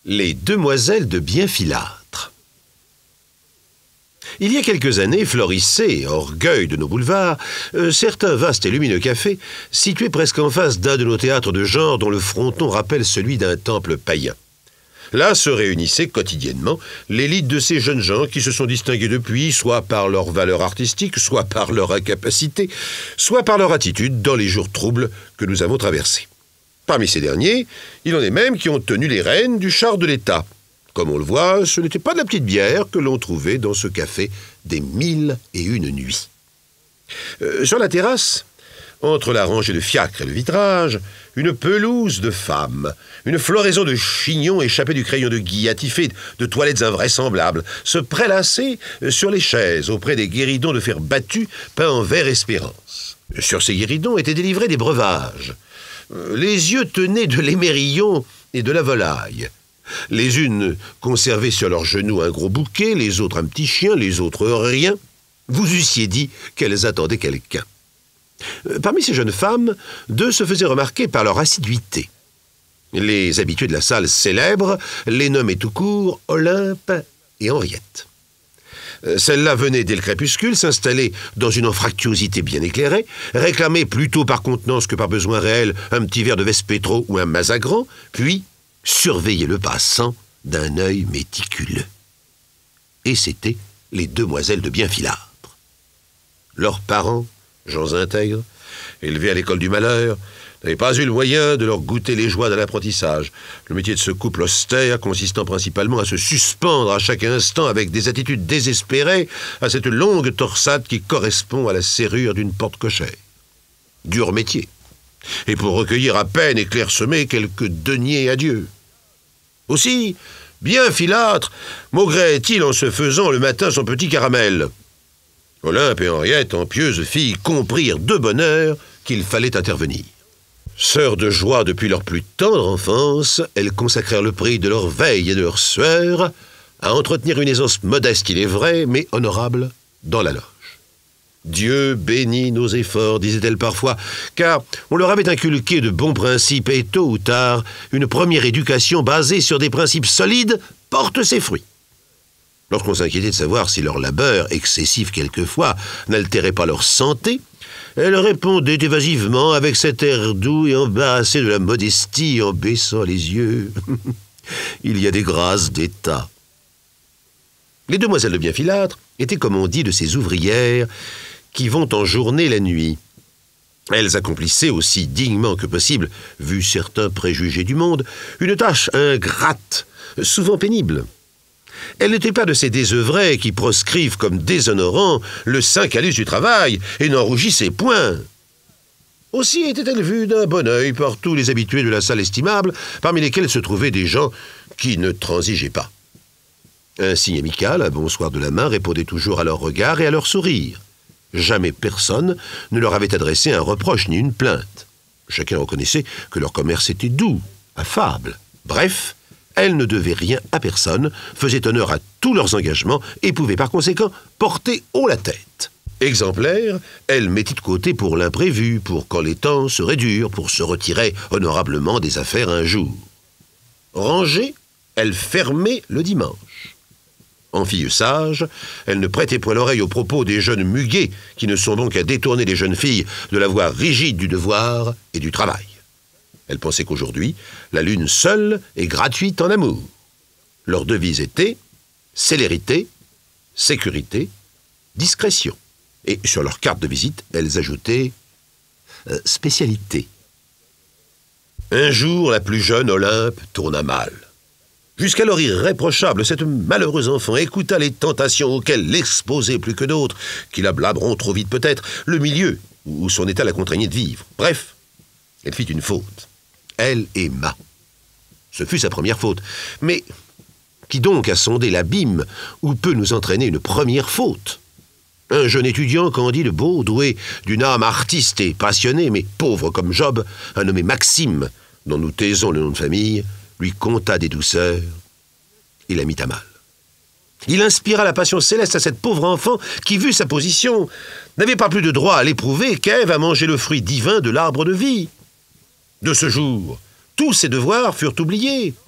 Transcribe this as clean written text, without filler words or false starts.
Les demoiselles de Bienfilâtre. Il y a quelques années florissait, orgueil de nos boulevards, certain vaste et lumineux café, situé presque en face d'un de nos théâtres de genre dont le fronton rappelle celui d'un temple païen. Là se réunissaient quotidiennement l'élite de ces jeunes gens qui se sont distingués depuis, soit par leur valeur artistique, soit par leur incapacité, soit par leur attitude dans les jours troubles que nous avons traversés. Parmi ces derniers, il en est même qui ont tenu les rênes du char de l'État. Comme on le voit, ce n'était pas de la petite bière que l'on trouvait dans ce café des 1001 nuits. Sur la terrasse, entre la rangée de fiacres et le vitrage, une pelouse de femmes, une floraison de chignons échappés du crayon de Guy, attifés de toilettes invraisemblables, se prélassaient sur les chaises auprès des guéridons de fer battu peints en vert espérance. Sur ces guéridons étaient délivrés des breuvages. Les yeux tenaient de l'émerillon et de la volaille. Les unes conservaient sur leurs genoux un gros bouquet, les autres un petit chien, les autres rien. Vous eussiez dit qu'elles attendaient quelqu'un. Parmi ces jeunes femmes, deux se faisaient remarquer par leur assiduité. Les habitués de la salle célèbre les nommaient tout court Olympe et Henriette. Celle-là venait dès le crépuscule s'installer dans une anfractuosité bien éclairée, réclamait plutôt par contenance que par besoin réel un petit verre de Vespétro ou un Mazagran, puis surveillait le passant d'un œil méticuleux. Et c'étaient les demoiselles de Bienfilâtre. Leurs parents, gens intègres, élevés à l'école du malheur, n'avaient pas eu le moyen de leur goûter les joies de l'apprentissage. Le métier de ce couple austère consistant principalement à se suspendre à chaque instant avec des attitudes désespérées à cette longue torsade qui correspond à la serrure d'une porte cochère. Dur métier. Et pour recueillir à peine et clairsemer quelques deniers à Dieu. Aussi, Bienfilâtre maugréait-il en se faisant le matin son petit caramel. Olympe et Henriette, en pieuses filles, comprirent de bonne heure qu'il fallait intervenir. Sœurs de joie depuis leur plus tendre enfance, elles consacrèrent le prix de leur veille et de leur sueur à entretenir une aisance modeste, il est vrai, mais honorable dans la loge. Dieu bénit nos efforts, disaient-elles parfois, car on leur avait inculqué de bons principes et tôt ou tard, une première éducation basée sur des principes solides porte ses fruits. Lorsqu'on s'inquiétait de savoir si leur labeur, excessif quelquefois, n'altérait pas leur santé, elles répondaient évasivement avec cet air doux et embarrassé de la modestie en baissant les yeux. Il y a des grâces d'État. Les demoiselles de Bienfilâtre étaient, comme on dit, de ces ouvrières qui vont en journée la nuit. Elles accomplissaient aussi dignement que possible, vu certains préjugés du monde, une tâche ingrate, souvent pénible. Elles n'étaient pas de ces désœuvrés qui proscrivent comme déshonorant le saint calus du travail et n'en rougissaient point. Aussi étaient-elles vues d'un bon œil par tous les habitués de la salle estimable, parmi lesquels se trouvaient des gens qui ne transigeaient pas. Un signe amical, un bonsoir de la main, répondait toujours à leur regard et à leur sourire. Jamais personne ne leur avait adressé un reproche ni une plainte. Chacun reconnaissait que leur commerce était doux, affable. Bref, elles ne devaient rien à personne, faisaient honneur à tous leurs engagements et pouvaient par conséquent porter haut la tête. Exemplaires, elles mettaient de côté pour l'imprévu, pour quand les temps seraient durs, pour se retirer honorablement des affaires un jour. Rangées, elles fermaient le dimanche. En filles sages, elles ne prêtaient point l'oreille aux propos des jeunes muguets qui ne sont donc à détourner les jeunes filles de la voie rigide du devoir et du travail. Elles pensaient qu'aujourd'hui, la lune seule est gratuite en amour. Leur devise était célérité, sécurité, discrétion. Et sur leur carte de visite, elles ajoutaient spécialité. Un jour, la plus jeune Olympe tourna mal. Jusqu'alors irréprochable, cette malheureuse enfant écouta les tentations auxquelles l'exposait plus que d'autres, qui la blâmeront trop vite peut-être, le milieu où son état la contraignait de vivre. Bref, elle fit une faute. Elle aima. Ce fut sa première faute. Mais qui donc a sondé l'abîme où peut nous entraîner une première faute? Un jeune étudiant candide, beau, doué d'une âme artiste et passionnée, mais pauvre comme Job, un nommé Maxime, dont nous taisons le nom de famille, lui conta des douceurs et la mit à mal. Il inspira la passion céleste à cette pauvre enfant qui, vu sa position, n'avait pas plus de droit à l'éprouver qu'Ève à manger le fruit divin de l'arbre de vie. De ce jour, tous ses devoirs furent oubliés.